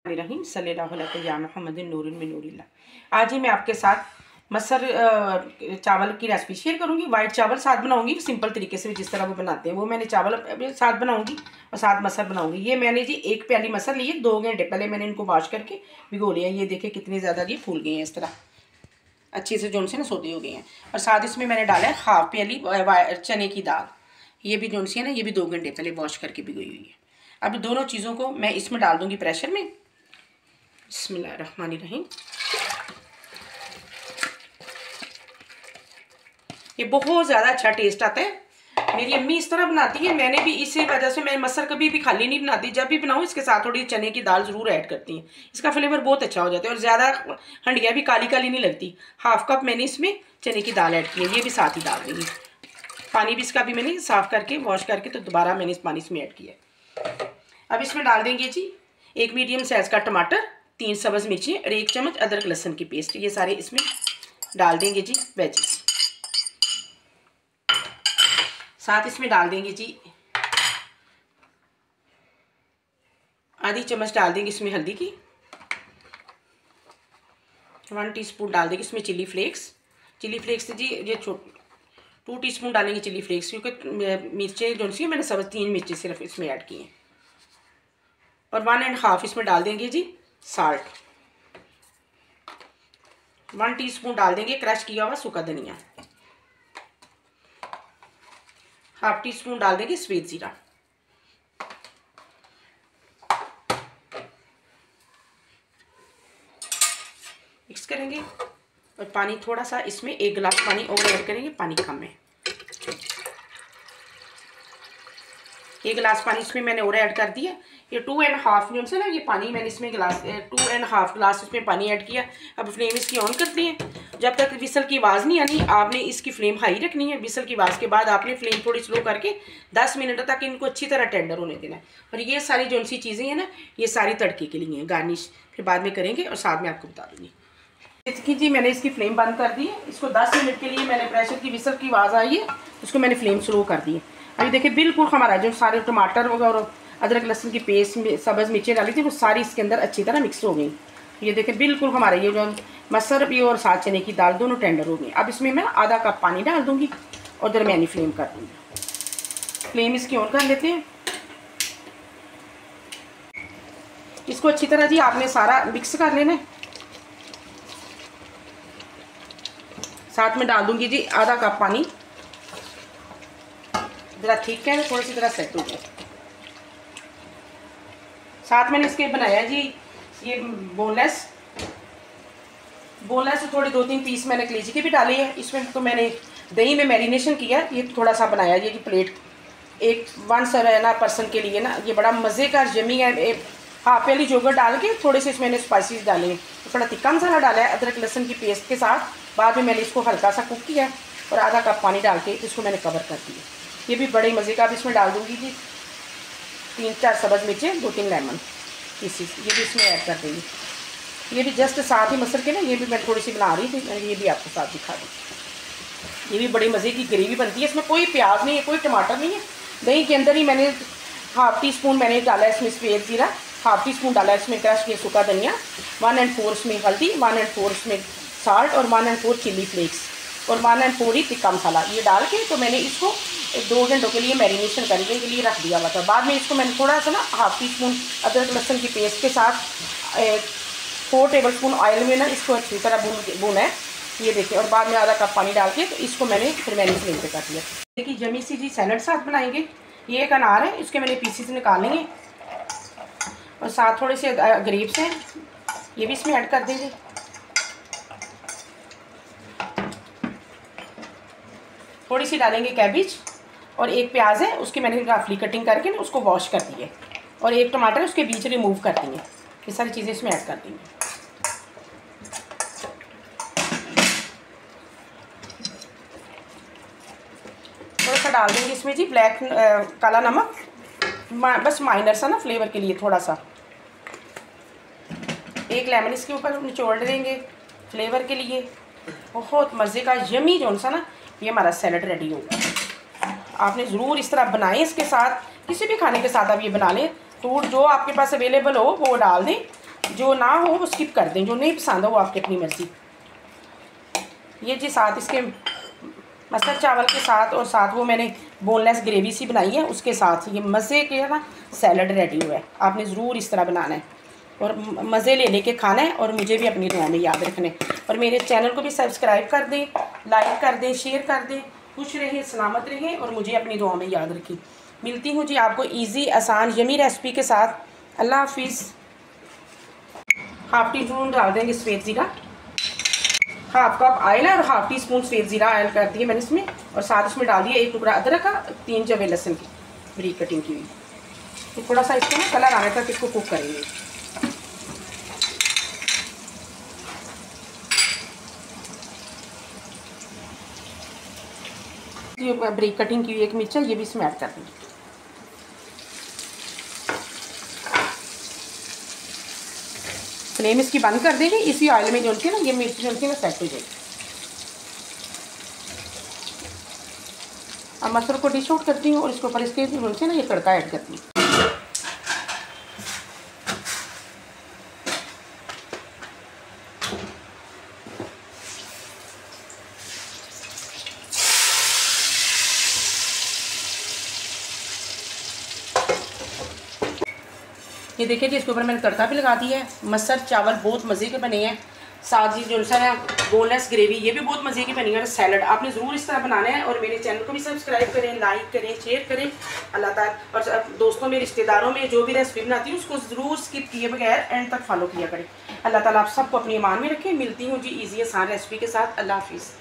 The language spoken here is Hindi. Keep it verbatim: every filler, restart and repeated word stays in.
रहीम सल्लल्लाहु अलैहि मुहम्मदिन नूरुन मिन नूरिल्लाह। आज ही मैं आपके साथ मसर चावल की रेसिपी शेयर करूंगी। वाइट चावल साथ बनाऊंगी सिंपल तरीके से, जिस तरह वो बनाते हैं वो मैंने चावल साथ बनाऊंगी और साथ मसर बनाऊंगी। ये मैंने जी एक प्याली मसर लिए, दो घंटे पहले मैंने इनको वॉश करके भिगो लिया। ये देखे कितने ज़्यादा ये फूल गए हैं, इस तरह अच्छे से जो से ना सोते हो गए हैं। और साथ इसमें मैंने डाला है हाफ प्याली चने की दाल, ये भी जो सी है ना, ये भी दो घंटे पहले वॉश करके भिगोई हुई है। अब दोनों चीज़ों को मैं इसमें डाल दूंगी प्रेशर में। बिस्मिल्लाहिर्रहमानिर्रहीम। ये बहुत ज़्यादा अच्छा टेस्ट आता है। मेरी अम्मी इस तरह बनाती है, मैंने भी इसी वजह से मैं मसर कभी भी खाली नहीं बनाती। जब भी बनाऊँ इसके साथ थोड़ी चने की दाल ज़रूर ऐड करती हैं, इसका फ्लेवर बहुत अच्छा हो जाता है और ज़्यादा हंडिया भी काली काली नहीं लगती। हाफ कप मैंने इसमें चने की दाल ऐड की है, ये भी साथ ही डाल देंगे। पानी भी इसका भी मैंने साफ़ करके वॉश करके तो दोबारा मैंने इस पानी इसमें ऐड किया। अब इसमें डाल देंगे जी एक मीडियम साइज़ का टमाटर, तीन सब्ज़ मिर्ची और एक चम्मच अदरक लहसुन की पेस्ट। ये सारे इसमें डाल देंगे जी वेजिस। साथ इसमें डाल देंगे जी आधी चम्मच डाल देंगे इसमें हल्दी की, वन टीस्पून डाल देंगे इसमें चिली फ्लेक्स। चिली फ्लेक्स जी ये छोट टू टीस्पून डालेंगे चिली फ्लेक्स, क्योंकि मिर्चें जो सी मैंने सब तीन मिर्ची सिर्फ इसमें ऐड की हैं। और वन एंड हाफ इसमें डाल देंगे जी साल्ट। वन टीस्पून डाल देंगे क्रश किया हुआ सूखा धनिया। हाफ टी स्पून डाल देंगे सफ़ेद जीरा। मिक्स करेंगे और पानी थोड़ा सा इसमें एक गिलास पानी और ऐड करेंगे, पानी कम है। एक गिलास पानी इसमें मैंने और ऐड कर दिया। ये टू एंड हाफ जो से ना ये पानी मैंने इसमें गिलास टू एंड हाफ गिलास इसमें पानी ऐड किया। अब फ्लेम इसकी ऑन करते हैं। जब तक विसल की आवाज़ नहीं आनी आपने इसकी फ्लेम हाई रखनी है। विसल की आवाज़ के बाद आपने फ्लेम थोड़ी स्लो करके दस मिनट तक इनको अच्छी तरह टेंडर होने देना है। और ये सारी जो सी चीज़ें हैं ना, ये सारी तड़के के लिए हैं, गार्निश फिर बाद में करेंगे और साथ में आपको बता दूँगी। देखिए जी मैंने इसकी फ्लेम बंद कर दी है। इसको दस मिनट के लिए मैंने प्रेशर की विसल की आवाज़ आई है, उसको मैंने फ्लेम स्लो कर दी है। अभी देखिए बिल्कुल हमारा जो सारे टमाटर और अदरक लहसुन की पेस्ट में सब्ज़ मिर्चें डाली थी वो सारी इसके अंदर अच्छी तरह मिक्स हो गई। ये देखें बिल्कुल हमारे ये जो मसर भी और साथ चने की दाल दोनों टेंडर हो गई। अब इसमें मैं आधा कप पानी डाल दूंगी और दरमियानी फ्लेम कर दूंगी। फ्लेम इसकी ऑन कर लेते हैं। इसको अच्छी तरह जी आपने सारा मिक्स कर लेना है। साथ में डाल दूंगी जी आधा कप पानी, ज़रा ठीक है थोड़ी सी तरह सेट हो गया। साथ मैंने इसके बनाया जी ये बोनलेस बोनलेस थोड़ी दो तीन पीस मैंने कलेजी के भी डाले हैं। इसमें तो मैंने दही में मैरिनेशन किया। ये थोड़ा सा बनाया ये जी प्लेट एक वन सर है ना पर्सन के लिए ना, ये बड़ा मज़े का जमी है। हाफ वाली जोगर डाल के थोड़े से इसमें मैंने स्पाइसेस डाले हैं, थोड़ा तिक्का मसाला डाला है अदरक लहसुन की पेस्ट के साथ। बाद में मैंने इसको हल्का सा कुक किया और आधा कप पानी डाल के इसको मैंने कवर कर दिया। ये भी बड़े मज़े का। अब इसमें डाल दूँगी जी तीन चार सब्ज़ मिर्चें, दो तीन लेमन पीसीस, ये भी इसमें ऐड कर देंगे। ये भी जस्ट साथ ही मसर के ना, ये भी मैं थोड़ी सी बना रही थी, मैंने ये भी आपको साथ दिखा दी। ये भी बड़ी मज़े की ग्रेवी बनती है। इसमें कोई प्याज नहीं है, कोई टमाटर नहीं है। दही के अंदर ही मैंने हाफ टी स्पून मैंने डाला है इसमें सफ़ेद जीरा, हाफ टी स्पून डाला है इसमें क्रश किया सूखा धनिया, वन एंड फोर इसमें हल्दी, वन एंड फोर इसमें साल्ट और one and four chilli flakes और वन एंड फोर ही तिक्का मसाला। ये डाल के तो मैंने इसको दो घंटों के लिए मैरिनेशन करने के लिए रख दिया हुआ था। बाद में इसको मैंने थोड़ा सा ना हाफ टी स्पून अदरक लहसुन की पेस्ट के साथ फोर टेबल स्पून ऑयल में ना इसको अच्छी तरह भून भूना है। ये देखिए और बाद में आधा कप पानी डाल के तो इसको मैंने फिर मैंने फ्लेम पे कर दिया। देखिए जमी सी जी सैलड साथ बनाएंगे। ये एक अनार है, इसके मैंने पीसीस निकालेंगे और साथ थोड़े से ग्रेप्स हैं, ये भी इसमें ऐड कर देंगे। थोड़ी सी डालेंगे कैबिज और एक प्याज है उसकी मैंने रफली कटिंग करके ना उसको वॉश कर दिए और एक टमाटर उसके बीच रिमूव कर देंगे। ये सारी चीज़ें इसमें ऐड कर देंगे। थोड़ा सा डाल देंगे इसमें जी ब्लैक आ, काला नमक, बस माइनर सा ना फ्लेवर के लिए थोड़ा सा। एक लेमन इसके ऊपर निचोड़ देंगे फ्लेवर के लिए। बहुत मज़े का यमी जो सा ना ये हमारा सैलड रेडी होगा। आपने ज़रूर इस तरह बनाएं। इसके साथ किसी भी खाने के साथ आप ये बना लें। फ्रूट जो आपके पास अवेलेबल हो वो डाल दें जो ना हो वो स्किप कर दें, जो नहीं पसंद हो वो आपकी अपनी मर्ज़ी। ये जी साथ इसके मस्टर्ड चावल के साथ और साथ वो मैंने बोनलेस ग्रेवी सी बनाई है, उसके साथ ये मज़े के ना सैलड रेडी हुआ है। आपने ज़रूर इस तरह बनाना है और मज़े ले लेके खाना है और मुझे भी अपनी दुआ में याद रखना है। और मेरे चैनल को भी सब्सक्राइब कर दें, लाइक कर दें, शेयर कर दें। खुश रहें, सलामत रहें और मुझे अपनी दुआ में याद रखें। मिलती हूँ जी आपको ईजी आसान यमी रेसिपी के साथ। अल्लाह हाफिज़। हाफ टी स्पून डाल देंगे सफ़ेद ज़ीरा, हाफ कप ऑयल और हाफ टी स्पून सफ़ेद ज़ीरा ऑयल कर दिए मैंने इसमें, और साथ इसमें डाल दिया एक टुकड़ा अदरक का, तीन जवे लहसुन की बरीक कटिंग की हुई। तो थोड़ा सा इसको ना कलर आने तक इसको कुक करेंगे। ये बरीक कटिंग की हुई एक मिर्च है, ये भी इसमें ऐड कर देंगे। फ्लेम इसकी बंद कर देंगे। इसी ऑयल में जो है ना ये मिर्च जो है ना सेट हो जाएगी। अब मटर को डिश आउट करती हूँ और इसके ऊपर इसके जो है ना ये तड़का ऐड करती हूँ। ये देखिए जी इसके ऊपर मैंने तड़का भी लगा दिया है। मस्टर्ड चावल बहुत मज़े के बने हैं। साथ ही जो है बोनलेस ग्रेवी ये भी बहुत मज़े की बनी है। और सैलड आपने ज़रूर इस तरह बनाना है। और मेरे चैनल को भी सब्सक्राइब करें, लाइक करें, शेयर करें। अल्लाह ताला और दोस्तों में रिश्तेदारों में जो भी रेसिपी बनाती हूँ उसको ज़रूर स्किप किए बगैर एंड तक फॉलो किया करें। अल्लाह ताला आप सबको अपनी ईमान में रखें। मिलती हूँ जी ईजी आसान रेसिपी के साथ। अल्लाह हाफिज़।